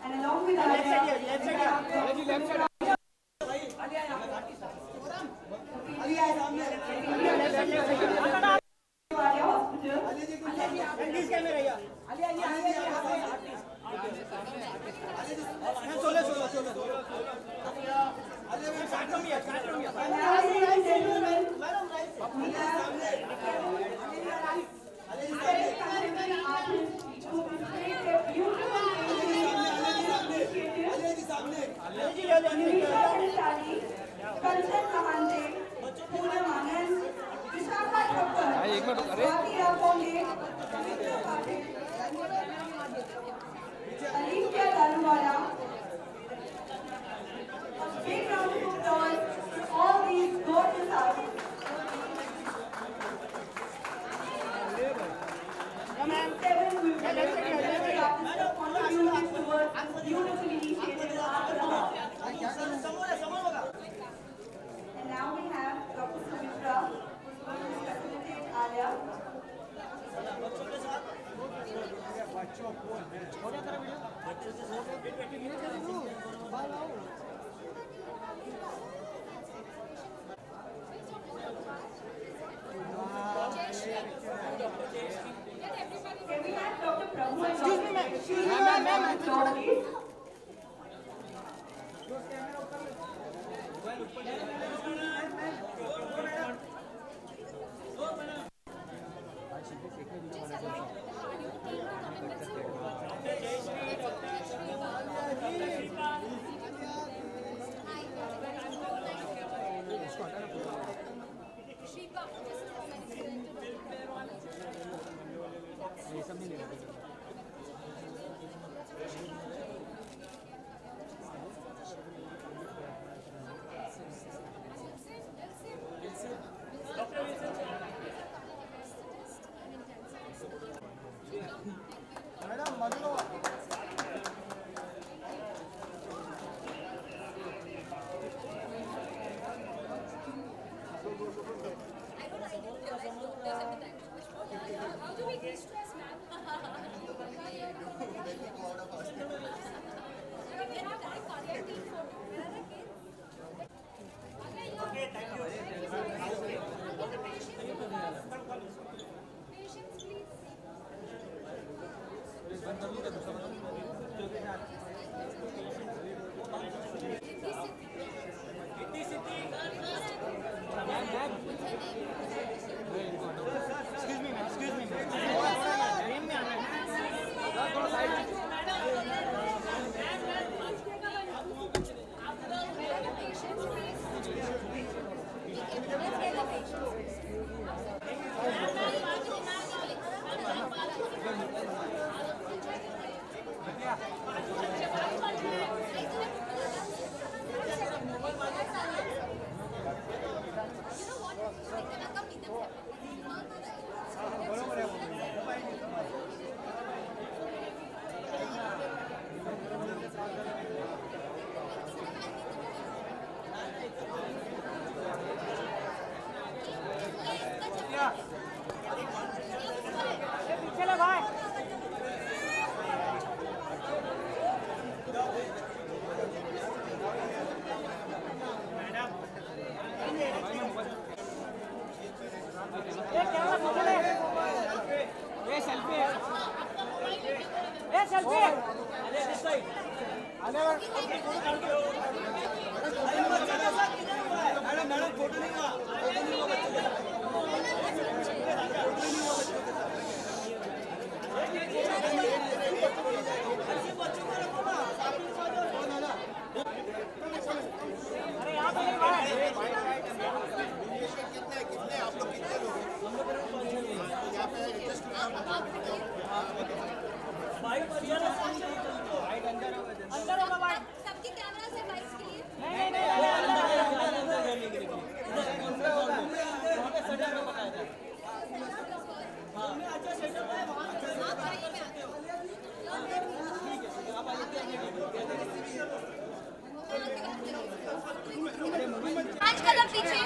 And along with Alia, big round of applause to all these gorgeous artists. Seven will contribute towards this beautiful initiative after all. And now we have Dr. Sumitra, who will facilitate Alia. Can we have Dr. Prabhu and Dr. Ma'am, please? How do we de-stress, ma'am? Okay, thank you. Patience, please. सबकी camera से bikes के लिए नहीं पाँच कदम पीछे,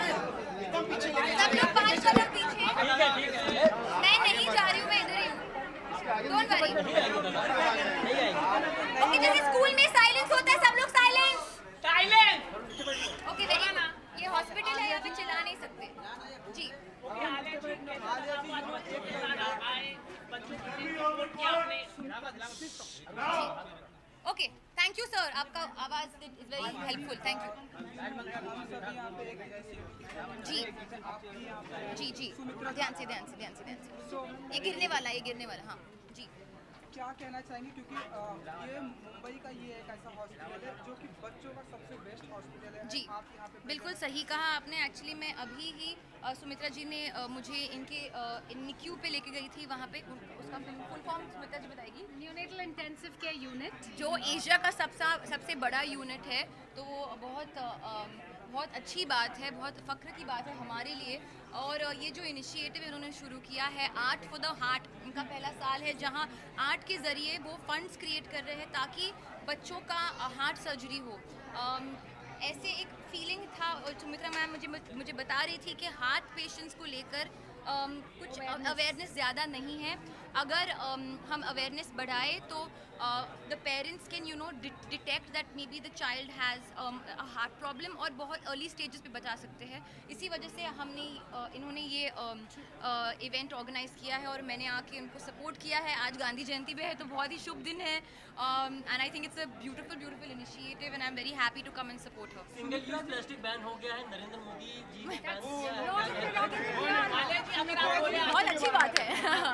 सब लोग 5 कदम पीछे। मैं नहीं जा रही हूँ, मैं इधर ही हूँ। Don't worry. Okay, thank you sir, आपका आवाज़ is very helpful, thank you. जी जी जी, ध्यान से ध्यान से ध्यान से ध्यान से, ये गिरने वाला, ये गिरने वाला, हाँ जी। क्या कहना चाहेंगे, क्योंकि ये मुंबई का ये एक ऐसा हॉस्पिटल है जो कि बच्चों का सबसे बेस्ट हॉस्पिटल है। जी आप यहाँ पे बिल्कुल सही कहा आपने। एक्चुअली मैं अभी ही सुमित्रा जी ने मुझे इनके निक्यू पे लेके गई थी, वहाँ पे उसका फुल फॉर्म सुमित्रा जी बताएगी। न्यूनेटल इंटेंसिव केयर यूनिट, जो एशिया का सबसे बड़ा यूनिट है, तो वो बहुत अच्छी बात है, बहुत फ़ख्र की बात है हमारे लिए। और ये जो इनिशिएटिव इन्होंने शुरू किया है आर्ट फॉर द हार्ट, इनका पहला साल है जहां आर्ट के ज़रिए वो फंड्स क्रिएट कर रहे हैं ताकि बच्चों का हार्ट सर्जरी हो। ऐसे एक फीलिंग था, सुमित्रा मैम मुझे बता रही थी कि हार्ट पेशेंट्स को लेकर कुछ अवेयरनेस ज़्यादा नहीं है। अगर हम अवेयरनेस बढ़ाए तो the parents can detect that maybe the child has a heart problem और बहुत अर्ली स्टेजेस पे बचा सकते हैं। इसी वजह से इन्होंने ये इवेंट ऑर्गेनाइज किया है और मैंने आके उनको सपोर्ट किया है। आज गांधी जयंती भी है तो बहुत ही शुभ दिन है, and I think it's a beautiful initiative and I am very happy to come and support her. Single use plastic ban हो गया है, नरेंद्र मोदी जी ने बैन किया है। बहुत अच्छी बात है।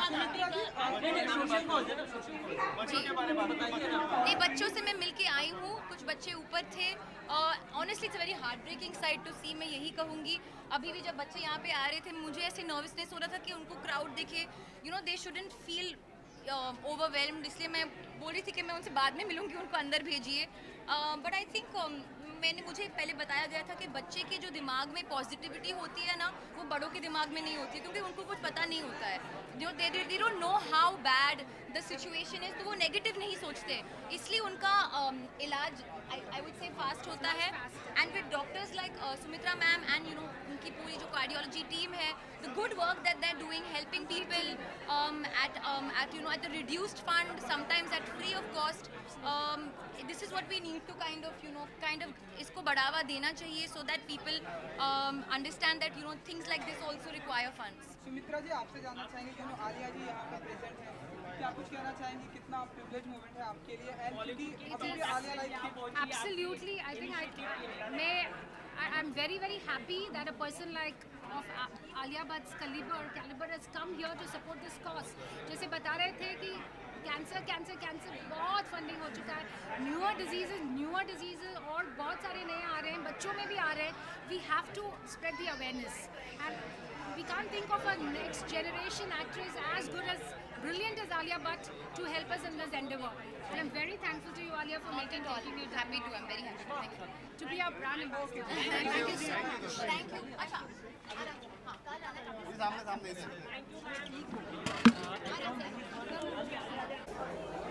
नहीं, बच्चों से मैं मिलके आई हूँ, कुछ बच्चे ऊपर थे। Honestly it's very heart breaking sight to see, मैं यही कहूँगी। अभी भी जब बच्चे यहाँ पे आ रहे थे मुझे ऐसे नर्वसनेस हो रहा था कि उनको क्राउड देखे, दे शुडंट फील ओवरवेल्म्ड, इसलिए मैं बोल रही थी कि मैं उनसे बाद में मिलूंगी, उनको अंदर भेजिए। बट आई थिंक मुझे पहले बताया गया था कि बच्चे के जो दिमाग में पॉजिटिविटी होती है ना, वो बड़ों के दिमाग में नहीं होती, क्योंकि उनको कुछ पता नहीं होता है। They don't know how bad the situation is, तो वो नेगेटिव नहीं सोचते, इसलिए उनका इलाज आई वुड से फास्ट होता है। And with doctors like Sumitra ma'am and उनकी पूरी जो कार्डियोलॉजी टीम है, the good work that they are doing, helping people at the reduced fund, sometimes at free of cost. This is what we need to kind of इसको बढ़ावा देना चाहिए, so that people understand that things like this also require funds. Sumitra जी, आपसे जानना चाहेंगे, आलिया जी यहाँ पे present है, क्या कुछ कहना चाहेंगी, कितना प्रिविलेज मोमेंट है आपके लिए? एंड क्योंकि अभी भी Alia like absolutely, I think I'm very happy that a person like of Alia Bhatt's caliber has come here to support this cause. जैसे बता रहे थे कि कैंसर बहुत फंडिंग हो चुका है, न्यूअर डिजीजेज और बहुत सारे नए आ रहे हैं, बच्चों में भी आ रहे हैं। We have to spread the awareness and we can't think of a next generation actress as good as brilliant as Alia Bhatt to help us in this endeavor. And I'm very thankful to you, Alia, for taking it. Happy to, I'm very happy. Thank you. To be our brand ambassador. Thank you so much. Thank you. अच्छा, सामने